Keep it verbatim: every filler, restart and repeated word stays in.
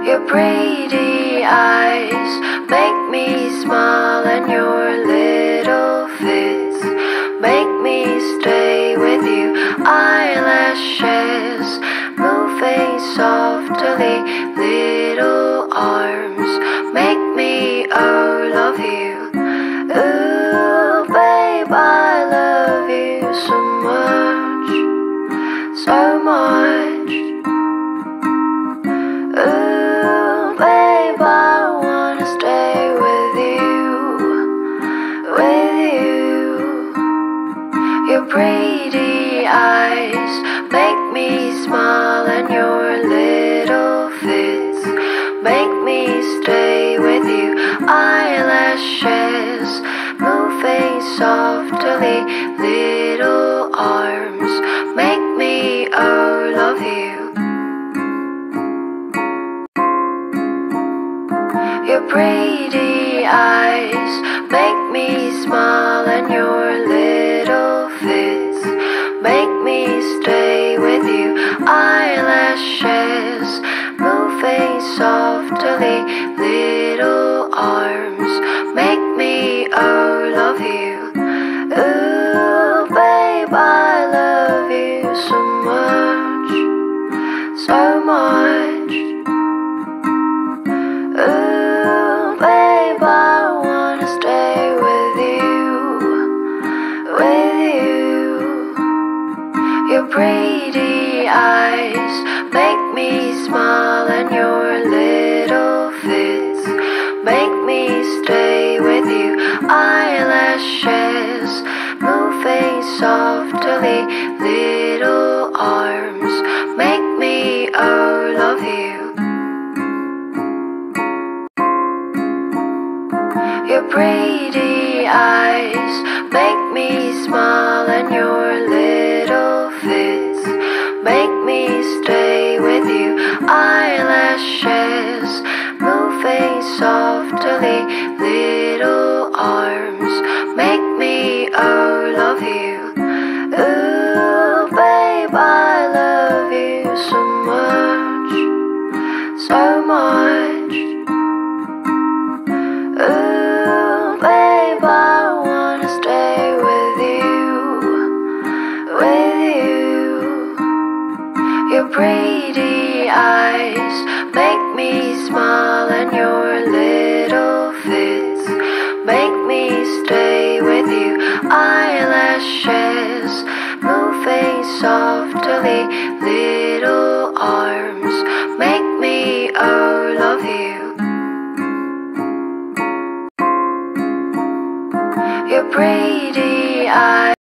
Your pretty eyes make me smile, and your little fist make me stay with you. Eyelashes moving softly, little arms make me oh love you. Ooh, babe, I love you so much, so much. Ooh, babe, I wanna stay with you, with you. Your pretty eyes make me smile, and your little fist make me stay with you. Eyelashes moving softly, little arms make me oh love you. Your pretty eyes make me smile, and your little fist make me stay with you. Eyelashes moving softly, little arms make me oh love you. Ooh, babe, I love you so much, so much. Ooh, babe, I wanna stay with you, with you. Your pretty eyes make me smile, and your little fist make me stay with you. Eyelashes moving softly, little arms make me oh love you. Your pretty eyes make me smile, and your little fist make me stay with you. Eyelashes moving softly, little arms make me oh love you. Ooh, babe, I love you so much, so much. Ooh, babe, I wanna stay with you, with you. Your pretty eyes make me smile, and your little fist make me stay with you. Eyelashes moving softly, little arms make me oh love you. Your pretty eyes